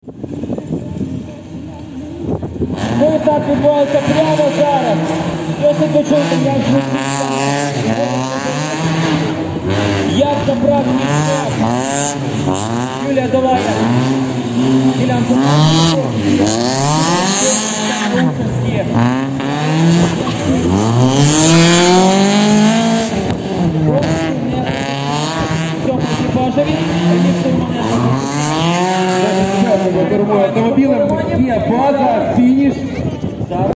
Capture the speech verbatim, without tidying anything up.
Ну і так відбувається прямо зараз. Досить почути, як звучить. Як забрав місце. Юлія, давай. Іллян, Автомобілем є база, фініш.